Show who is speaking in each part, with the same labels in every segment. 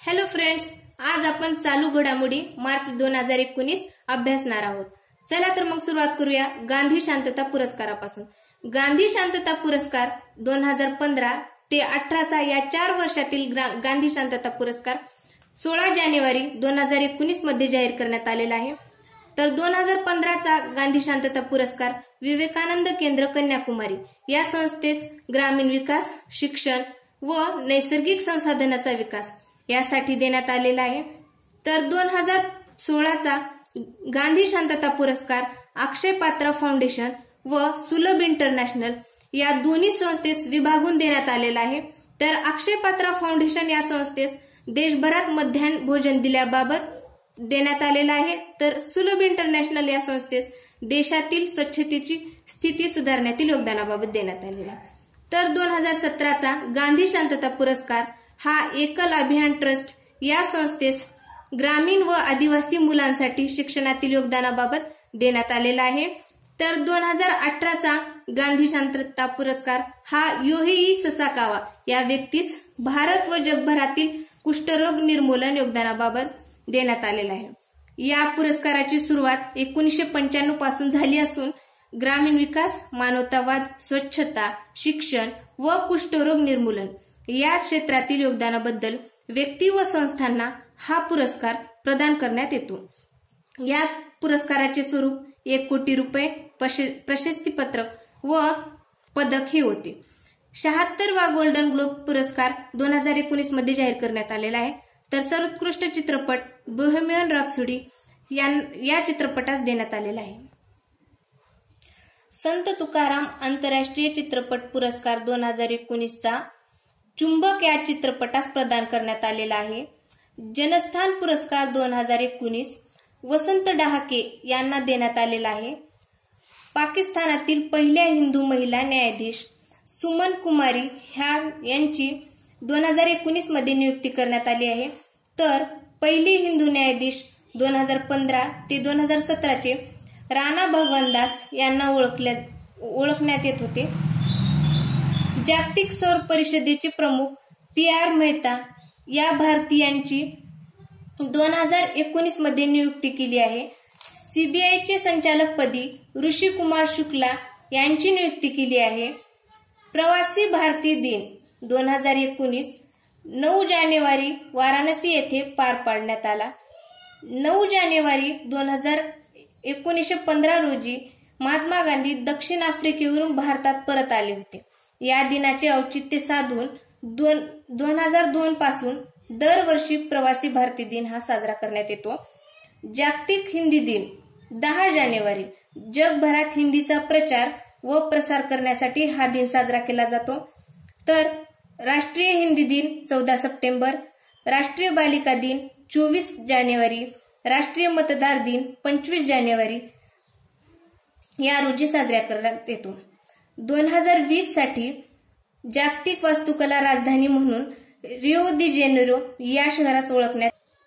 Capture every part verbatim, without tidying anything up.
Speaker 1: Hello friends, आज आपण चालू घडामोडी मार्च दोन हजार एकोणीस अभ्यासणार आहोत. चला तर मग सुरुवात करूया गांधी शांतता पुरस्कारापासून. गांधी शांतता पुरस्कार दोन हजार पंधरा ते अठराचा या चार वर्षातील गांधी शांतता पुरस्कार सोळा जानेवारी दोन हजार एकोणीस मध्ये जाहीर करण्यात आलेला आहे. तर दोन हजार पंधराचा गांधी शांतता पुरस्कार विवेकानंद केंद्र कन्याकुमारी या संस्थेस ग्रामीण विकास, शिक्षण व नैसर्गिक संसाधनाचा विकास यासाठी देण्यात आलेला आहे. तर दोन हजार सोळाचा गांधी शांतता पुरस्कार अक्षय पात्रा फाउंडेशन व सुलभ इंटरनॅशनल या दोन्ही संस्थेस विभागून देण्यात आलेला आहे. तर अक्षय पात्रा फाउंडेशन या संस्थेस देशभरात मध्यान्ह भोजन दिल्याबाबत देण्यात आलेला आहे. तर सुलभ इंटरनॅशनल या संस्थेस देशातील स्वच्छतेची स्थिती सुधारण्यातील योगदानाबाबत देण्यात आलेला आहे. तर दोन हजार सतराचा गांधी शांतता पुरस्कार हा एकल अभियान ट्रस्ट या संस्थेस ग्रामीण व आदिवासी मुलांसाठी शिक्षणातील योगदानाबाबत देण्यात आलेला आहे. तर दोन हजार अठराचा गांधी शांतता पुरस्कार हा योहेई ससाकावा या व्यक्तीस भारत व जगभरातील कुष्ठरोग निर्मूलन योगदानाबाबत देण्यात आलेला आहे. या पुरस्काराची सुरुवात एकोणीसशे पंच्याण्णव पासून झाली असून ग्रामीण विकास, मानवतावाद, स्वच्छता, शिक्षण व कुष्ठरोग निर्मूलन या क्षेत्रातील योगदानाबद्दल व्यक्ती व संस्थांना हा पुरस्कार प्रदान करण्यात येतो. या पुरस्काराचे स्वरूप एक कोटी रुपये, प्रशस्तीपत्रक व पदक हे होते. शहात्तरवा गोल्डन ग्लोब पुरस्कार दोन हजार एकोणीस मध्ये जाहीर करण्यात आलेला आहे. तर सर्वोत्कृष्ट चित्रपट बोहेमियन रॅप्सोडी या चित्रपटास देण्यात आलेला आहे. संत तुकाराम आंतरराष्ट्रीय चित्रपट पुरस्कार दोन हजार एकोणीसचा चुंबक या चित्रपटास प्रदान करण्यात आलेला आहे. जनस्थान पुरस्कार दोन हजार एकोणीस वसंत डहाके यांना देण्यात आलेला आहे. पाकिस्तानातील पहिल्या हिंदू महिला न्यायाधीश सुमन कुमारी ह्या यांची दोन हजार एकोणीस मध्ये नियुक्ती करण्यात आली आहे. तर पहिली हिंदू न्यायाधीश दोन हजार पंधरा ते दोन हजार सतराचे राणा भगवानदास यांना ओळखण्यात येत होते. जागतिक सौर परिषदेचे प्रमुख पी आर मेहता या भारतीयांची दोन हजार एकोणीस मध्ये नियुक्ती केली आहे. सीबीआयचे संचालकपदी ऋषी कुमार शुक्ला यांची नियुक्ती केली आहे. प्रवासी भारतीय दिन दोन हजार एकोणीस नऊ जानेवारी वाराणसी येथे पार पाडण्यात आला. नऊ जानेवारी दोन हजार एकोणीसशे पंधरा रोजी महात्मा गांधी दक्षिण आफ्रिकेवरून भारतात परत आले होते. या दिनाचे औचित्य साधून दोन दोन हजार दोन पासून दरवर्षी प्रवासी भारतीय दिन हा साजरा करण्यात येतो. जागतिक हिंदी दिन दहा जानेवारी जगभरात हिंदीचा प्रचार व प्रसार करण्यासाठी हा दिन साजरा केला जातो. तर राष्ट्रीय हिंदी दिन चौदा सप्टेंबर, राष्ट्रीय बालिका दिन चोवीस जानेवारी, राष्ट्रीय मतदार दिन पंचवीस जानेवारी या रोजी साजरा करण्यात येतो. दोन हजार वीस साठी जागतिक वास्तुकला राजधानी म्हणून रिओ दी जेनेरो या शहरास ओळखण्यात.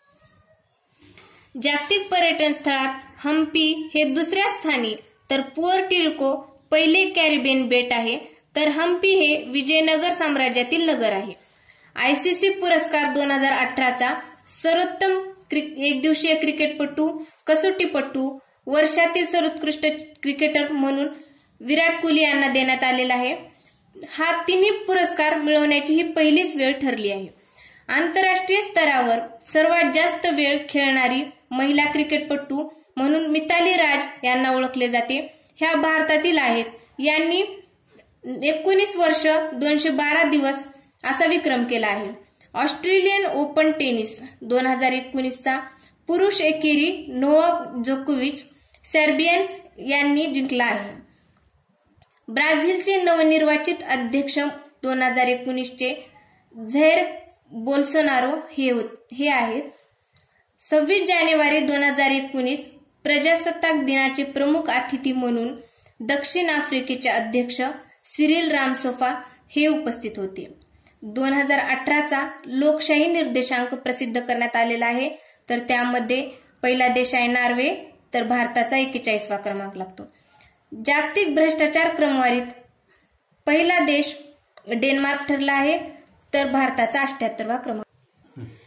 Speaker 1: जागतिक पर्यटन स्थळात हम्पी हे दुसऱ्या स्थानी, तर पुएर्टो पहिले कॅरिबियन बेट आहे. तर हम्पी हे विजयनगर साम्राज्यातील नगर आहे. आयसीसी पुरस्कार दोन हजार अठराचा सर्वोत्तम एक दिवसीय क्रिकेटपटू, कसोटीपटू, वर्षातील सर्वोत्कृष्ट क्रिकेटर म्हणून विराट कोहली यांना देण्यात आलेला आहे. हा तिन्ही पुरस्कार मिळवण्याची ही पहिलीच वेळ ठरली आहे. आंतरराष्ट्रीय स्तरावर सर्वात जास्त वेळ खेळणारी महिला क्रिकेटपटू म्हणून मिताली राज यांना ओळखले जाते. ह्या भारतातील आहेत. यांनी एकोणीस वर्ष दोनशे बारा दिवस असा विक्रम केला आहे. ऑस्ट्रेलियन ओपन टेनिस दोन हजार एकोणीसचा पुरुष एकेरी नोवाक जोकोविच सर्बियन यांनी जिंकला आहे. ब्राझीलचे नवनिर्वाचित अध्यक्ष दोन हजार एकोणीसचे झैर बोल्सोनारो हे हे आहेत. सव्वीस जानेवारी दोन हजार एकोणीस प्रजासत्ताक दिनाचे प्रमुख अतिथी म्हणून दक्षिण आफ्रिकेचे अध्यक्ष सिरिल रामसोफा हे उपस्थित होते. दोन हजार अठराचा लोकशाही निर्देशांक प्रसिद्ध करण्यात आलेला आहे. तर त्यामध्ये पहिला देश आहे नॉर्वे, तर भारताचा एक्केचाळीसवा क्रमांक लागतो. जागतिक भ्रष्टाचार क्रमवारीत पहिला देश डेन्मार्क ठरला आहे, तर भारताचा अठ्ठ्याहत्तरवा क्रमांक.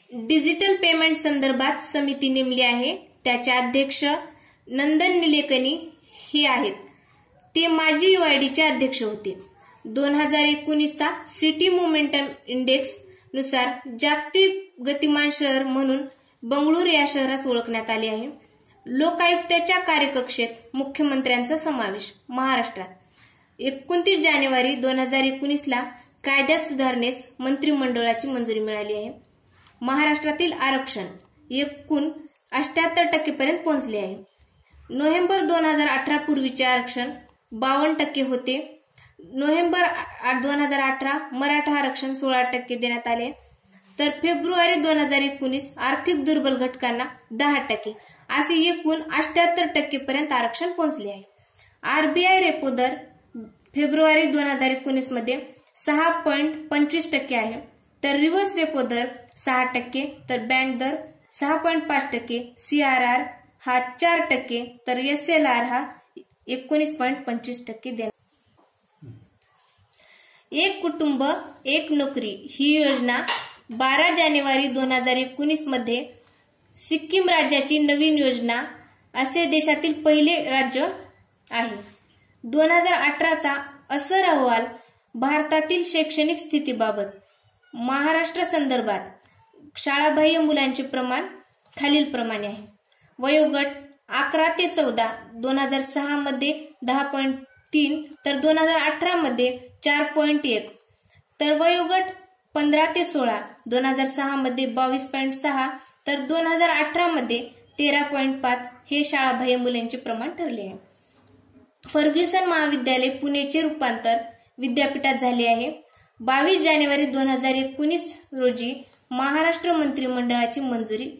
Speaker 1: डिजिटल पेमेंट संदर्भात समिती नेमली आहे. त्याचे अध्यक्ष नंदन निलेकणी हे आहेत. ते माजी युआयडीचे अध्यक्ष होते. दोन हजार एकोणीसचा सिटी मोमेंटम इंडेक्स नुसार जागतिक गतिमान शहर म्हणून बंगळुरू या शहरास ओळखण्यात आले आहे. लोकायुक्ताच्या कार्यकक्षेत मुख्यमंत्र्यांचा समावेश. महाराष्ट्रात एकोणतीस जानेवारी दोन हजार एकोणीसला कायद्यात सुधारणेस मंत्रिमंडळाची मंजुरी मिळाली आहे. महाराष्ट्रातील आरक्षण एकूण अठ्याहत्तर टक्केपर्यंत पोहोचले आहे. नोव्हेंबर दोन हजार अठरा पूर्वीचे आरक्षण बावन्न टक्के होते. नोव्हेंबर दोन हजार अठरा मराठा आरक्षण सोळा टक्के देण्यात आले. तर फेब्रुवारी दोन हजार एकोणीस आर्थिक दुर्बल घटकांना दहा टक्के असे एकूण अठ्याहत्तर टक्केपर्यंत आरक्षण पोहोचले आहे. आरबीआय रेपो दर फेब्रुवारी दोन हजार एकोणीस मध्ये सहा पॉईंट पंचवीस टक्के आहे. तर रिव्हर्स रेपो दर सहा टक्के, तर बँक दर सहा पॉईंट पाच टक्के, सीआरआर हा चार टक्के, तर एस एल आर हा एकोणीस पॉईंट पंचवीस टक्के देण्यात. एक कुटुंब एक नोकरी ही योजना बारा जानेवारी दोन हजार एकोणीस मध्ये सिक्कीम राज्याची नवीन योजना असे देशातील पहिले राज्य आहे. दोन हजार अठराचा असर अहवाल भारतातील शैक्षणिक स्थितीबाबत. महाराष्ट्र संदर्भात शाळाबाह्य मुलांचे प्रमाण खालील प्रमाणे आहे. वयोगट अकरा ते चौदा दोन हजार सहा मध्ये दहा पॉईंट तीन, तर दोन हजार अठरा मध्ये चार पॉईंट एक, तर वयोगट पंधरा ते सोळा दोन हजार सहा मध्ये बावीस पॉईंट सहा, तर दोन हजार अठरा मध्ये तेरा पॉईंट पाच हे शाळाबाह्य मुलांचे प्रमाण ठरले आहे. फर्ग्युसन महाविद्यालय पुणेचे रूपांतर विद्यापीठात झाले आहे. बावीस जानेवारी दोन हजार एकोणीस रोजी महाराष्ट्र मंत्रिमंडळाची मंजुरी.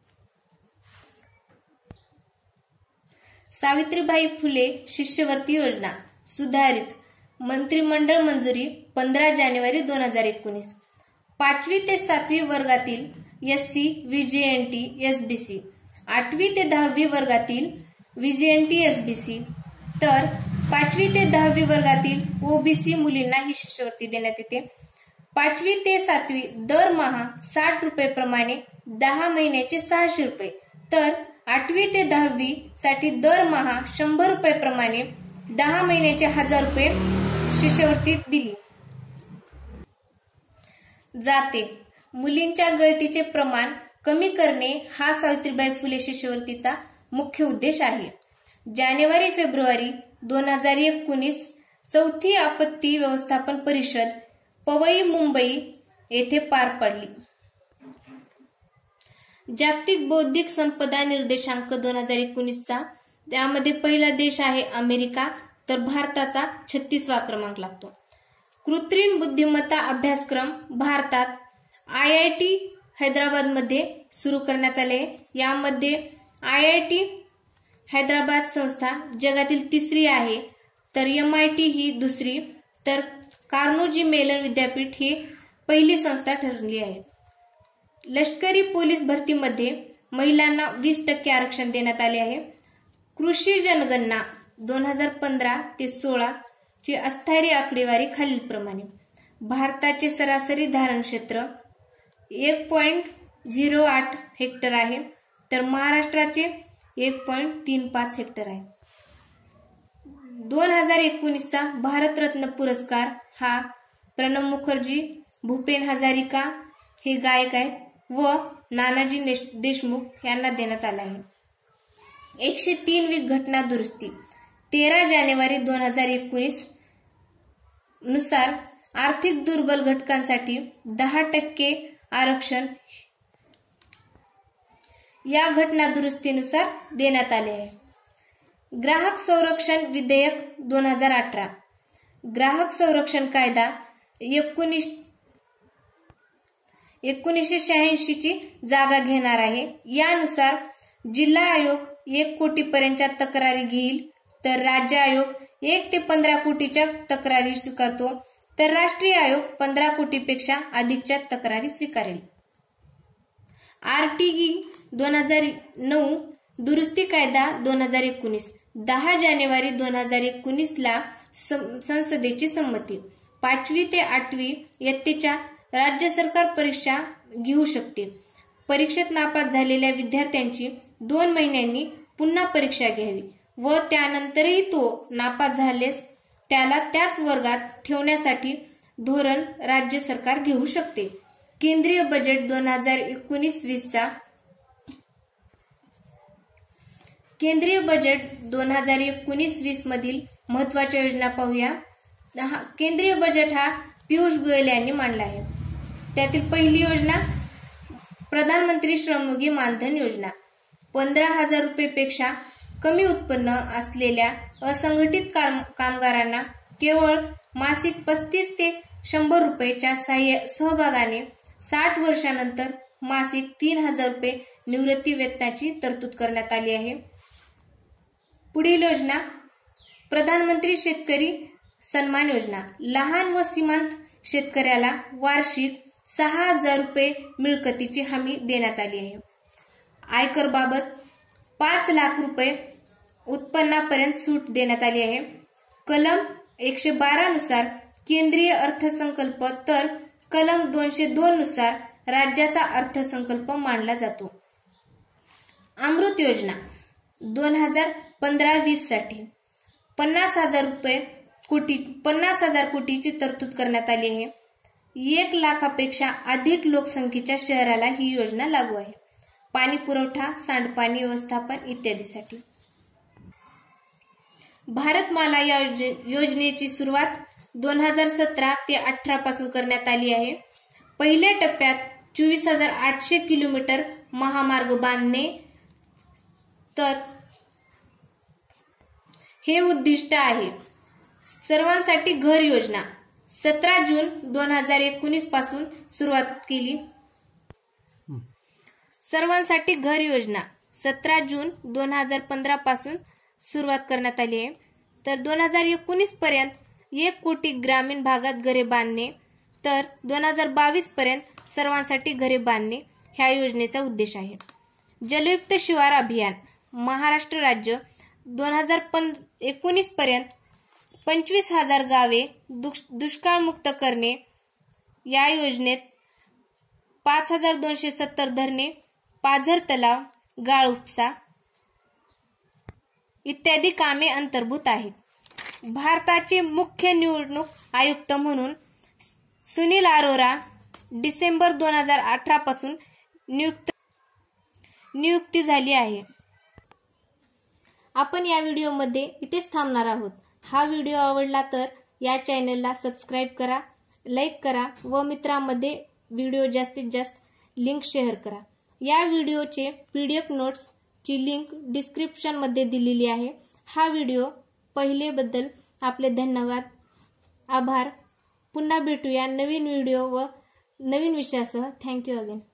Speaker 1: सावित्रीबाई फुले शिष्यवृत्ती योजना सुधारित मंत्रिमंडळ मंजुरी पंधरा जानेवारी दोन हजार एकोणीस. पाचवी ते सातवी वर्गातील एससी व्हीजेएनटी एसबीसी, आठवी ते दहावी वर्गातील व्हीजेएनटी एसबीसी, तर पाचवी ते दहावी वर्गातील ओबीसी मुलींना ही शिष्यवृत्ती देण्यात येते. पाचवी ते सातवी दरमहा साठ रुपये प्रमाणे दहा महिन्याचे सहाशे रुपये, तर आठवी ते दहावी साठी दरमहा शंभर रुपये प्रमाणे दहा महिन्याचे हजार रुपये शिष्यवृत्ती दिली जाते. मुलींच्या गळतीचे प्रमाण कमी करणे हा सावित्रीबाई फुले शिष्यवृत्तीचा मुख्य उद्देश आहे. जानेवारी फेब्रुवारी दोन हजार एकोणीस चौथी आपत्ती व्यवस्थापन परिषद पवई मुंबई येथे पार पडली. जागतिक बौद्धिक संपदा निर्देशांक दोन हजार एकोणीसचा त्यामध्ये पहिला देश आहे अमेरिका, तर भारताचा छत्तीसवा क्रमांक लागतो. कृत्रिम बुद्धिमत्ता अभ्यासक्रम भारतात आय आय टी हैदराबाद मध्ये सुरू करण्यात आले. यामध्ये आय आय टी हैदराबाद संस्था जगातील तिसरी आहे, तर एम आय टी ही दुसरी, तर कार्नेगी मेलन विद्यापीठ ही पहिली संस्था ठरली आहे. लष्करी पोलीस भरतीमध्ये महिलांना वीस टक्के आरक्षण देण्यात आले आहे. कृषी जनगणना दोन हजार पंधरा ते सोळा ची अस्थायी आकडेवारी खालील प्रमाणे. भारताचे सरासरी धारण क्षेत्र एक पॉईंट झिरो आठ हेक्टर आहे, तर महाराष्ट्राचे एक पॉईंट तीन पाच हेक्टर आहे. दोन हजार एकोणीसचा भारतरत्न पुरस्कार हा प्रणब मुखर्जी, भूपेन हजारिका हे गायक आहेत व नानाजी देशमुख यांना देण्यात आला आहे. एकशे तीन वी घटना दुरुस्ती तेरा जानेवारी दोन हजार एकोणीस नुसार आर्थिक दुर्बल घटकांसाठी दहा टक्के आरक्षण या घटना दुरुस्तीनुसार देण्यात आले आहे. ग्राहक संरक्षण विधेयक दोन हजार अठरा ग्राहक संरक्षण कायदा एकोणीस एकोणीसशे शहाऐंशी ची जागा घेणार आहे. यानुसार जिल्हा आयोग एक कोटी पर्यंतच्या तक्रारी घेईल, तर राज्य आयोग एक ते पंधरा कोटीच्या तक्रारी स्वीकारतो, तर राष्ट्रीय आयोग पंधरा कोटीपेक्षा अधिकच्या तक्रारी स्वीकारेल. आरटीई दोन हजार नऊ दुरुस्ती कायदा दोन हजार एकोणीस दहा जानेवारी दोन हजार एकोणीस ला संसदेची संमती. पाचवी ते आठवी इयत्तेच्या राज्य सरकार परीक्षा घेऊ शकते. परीक्षेत नापास झालेल्या विद्यार्थ्यांची दोन महिन्यांनी पुन्हा परीक्षा घ्यावी व त्यानंतरही तो नापास झाल्यास त्याला त्याच वर्गात ठेवण्यासाठी धोरण राज्य सरकार घेऊ शकते. केंद्रीय बजेट दोन हजार एकोणीस वीसचा केंद्रीय बजेट दोन हजार एकोणीस वीस मधील महत्वाच्या योजना पाहूया. केंद्रीय बजेट हा पियुष गोयल यांनी मांडला आहे. त्यातील पहिली योजना प्रधानमंत्री श्रमयोगी मानधन योजना. पंधरा हजार रुपयेपेक्षा कमी उत्पन्न असलेल्या असंघटित कामगारांना केवळ मासिक पस्तीस ते शंभर रुपयेच्या सहभागाने साठ वर्षानंतर मासिक तीन हजार रुपये निवृत्ती वेतनाची तरतूद करण्यात आली आहे. पुढील योजना प्रधानमंत्री शेतकरी सन्मान योजना. लहान व सीमांत शेतकऱ्याला वार्षिक सहा हजार रुपये मिळकतीची हमी देण्यात आली आहे. आयकर बाबत पाच लाख रुपये उत्पन्नापर्यंत सूट देण्यात आली आहे. कलम एकशे बारा नुसार केंद्रीय अर्थसंकल्प तर कलम दोनशे दोन नुसार राज्याचा अर्थसंकल्प मांडला जातो. अमृत योजना दोन हजार पंधरा वीस साठी पन्नास हजार रुपये कोटी पन्नास हजार कोटीची तरतूद करण्यात आली आहे. एक लाखापेक्षा अधिक लोकसंख्येच्या शहराला ही योजना लागू आहे. पाणी पुरवठा, सांडपाणी व्यवस्थापन इत्यादीसाठी. भारतमाला या योजनेची सुरुवात दोन हजार सतरा ते अठरा पासून करण्यात आली आहे. पहिल्या टप्प्यात चोवीस हजार आठशे किलोमीटर महामार्ग बांधणे तर हे उद्दिष्ट आहे. सर्वांसाठी घर योजना सतरा जून दोन हजार एकोणीस पासून सुरुवात केली. सर्वांसाठी घर योजना सतरा जून दोन हजार पंधरा पासून सुरुवात करण्यात आली आहे. तर दोन हजार एकोणीस पर्यंत एक कोटी ग्रामीण भागात घरे बांधणे तर दोन हजार बावीस पर्यंत सर्वांसाठी घरे बांधणे ह्या योजनेचा उद्देश आहे. जलयुक्त शिवार अभियान महाराष्ट्र राज्य दोन हजार एकोणीस पर्यंत पंचवीस हजार गावे दुष्काळमुक्त करणे. या योजनेत पाच हजार दोनशे सत्तर धरणे, पाझर तलाव, गाळ उपसा इत्यादी कामे अंतर्भूत आहेत. भारताचे मुख्य निवडणूक आयुक्त म्हणून सुनील अरोरा डिसेंबर दोन हजार अठरा पासून नियुक्त नियुक्ती झाली आहे. आपण या व्हिडिओमध्ये इथेच थांबणार आहोत. हा व्हिडिओ आवडला तर या चॅनलला सबस्क्राईब करा, लाईक करा व मित्रांमध्ये व्हिडिओ जास्तीत जास्त लिंक शेअर करा. या व्हिडिओचे पीडीएफ नोट्सची लिंक डिस्क्रिप्शन मध्ये दिलेली आहे. हा व्हिडिओ पाहिल्याबद्दल आपले धन्यवाद, आभार. पुन्हा भेटूया नवीन व्हिडिओ व नवीन विषयासह. Thank you again.